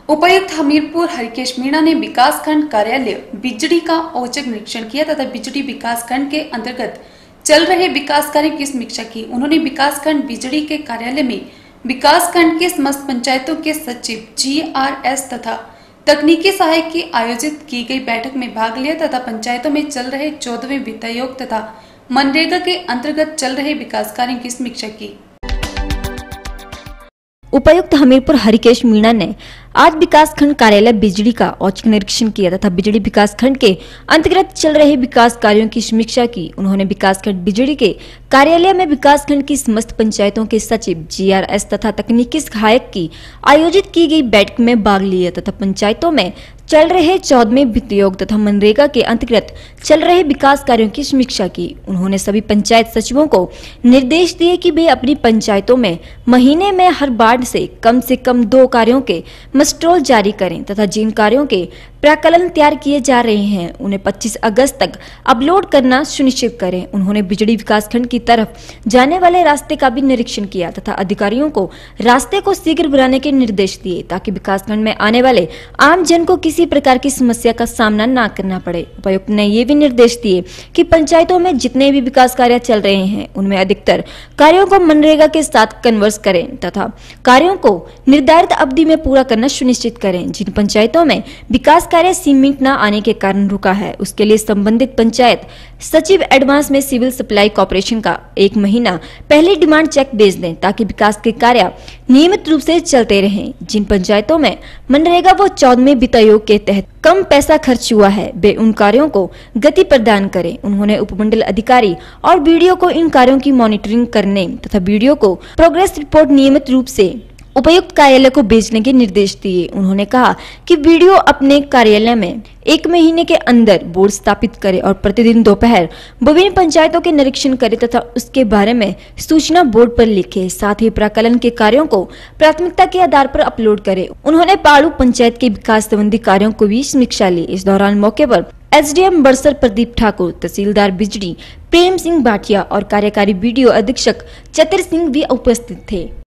उपायुक्त हमीरपुर हरिकेश मीणा ने विकासखंड कार्यालय बिजड़ी का औचक निरीक्षण किया तथा बिजड़ी विकासखंड के अंतर्गत चल रहे विकास कार्यों की समीक्षा की। उन्होंने विकासखंड बिजड़ी के कार्यालय में विकासखंड के समस्त पंचायतों के सचिव, GRS तथा तकनीकी सहायक की आयोजित की गई बैठक में भाग लिया तथा पंचायतों में चल रहे 14वें वित्त आयोग तथा मनरेगा के अंतर्गत चल रहे विकास कार्यों की समीक्षा की। उपायुक्त हमीरपुर हरिकेश मीणा ने आज विकासखंड कार्यालय बिजड़ी का औचक निरीक्षण किया तथा बिजड़ी विकासखंड के अंतर्गत चल रहे विकास कार्यों की समीक्षा की। उन्होंने विकासखंड बिजड़ी के कार्यालय में विकासखंड की समस्त पंचायतों के सचिव, GRS तथा तकनीकी सहायक की आयोजित की गई बैठक में भाग लिया तथा पंचायतों में चल रहे 14वें वित्त आयोग तथा मनरेगा के अंतर्गत चल रहे विकास कार्यों की समीक्षा की। उन्होंने सभी पंचायत सचिवों को निर्देश दिए कि वे अपनी पंचायतों में महीने में हर वार्ड से कम 2 कार्यों के मस्ट्रोल जारी करें तथा जिन कार्यों के प्राकलन तैयार किए जा रहे हैं उन्हें 25 अगस्त तक अपलोड करना सुनिश्चित करें। उन्होंने बिजड़ी विकासखंड की तरफ जाने वाले रास्ते का भी निरीक्षण किया तथा अधिकारियों को रास्ते को शीघ्र बनाने के निर्देश दिए ताकि विकासखंड में आने वाले आम जन को किसी प्रकार की समस्या का सामना न करना पड़े। उपायुक्त ने ये भी निर्देश दिए कि पंचायतों में जितने भी विकास कार्य चल रहे हैं उनमें अधिकतर कार्यों को मनरेगा के साथ कन्वर्स करें तथा कार्यों को निर्धारित अवधि में पूरा करना सुनिश्चित करें। जिन पंचायतों में विकास कार्य सीमेंट न आने के कारण रुका है उसके लिए संबंधित पंचायत सचिव एडवांस में सिविल सप्लाई कॉर्पोरेशन का 1 महीना पहले डिमांड चेक भेज दें ताकि विकास के कार्य नियमित रूप से चलते रहें। जिन पंचायतों में मनरेगा व 14वें वित्त आयोग के तहत कम पैसा खर्च हुआ है वे उन कार्यों को गति प्रदान करें। उन्होंने उपमंडल अधिकारी और BDO को इन कार्यों की मॉनिटरिंग करने तथा BDO को प्रोग्रेस रिपोर्ट नियमित रूप से उपायुक्त कार्यालय को भेजने के निर्देश दिए। उन्होंने कहा कि BDO अपने कार्यालय में 1 महीने के अंदर बोर्ड स्थापित करे और प्रतिदिन दोपहर विभिन्न पंचायतों के निरीक्षण करे तथा उसके बारे में सूचना बोर्ड पर लिखे। साथ ही प्राकलन के कार्यों को प्राथमिकता के आधार पर अपलोड करे। उन्होंने पाड़ू पंचायत के विकास संबंधी कार्यों को भी समीक्षा ली। इस दौरान मौके पर SDM बरसर प्रदीप ठाकुर, तहसीलदार बिजड़ी प्रेम सिंह भाटिया और कार्यकारी BDO अधीक्षक चतर सिंह भी उपस्थित थे।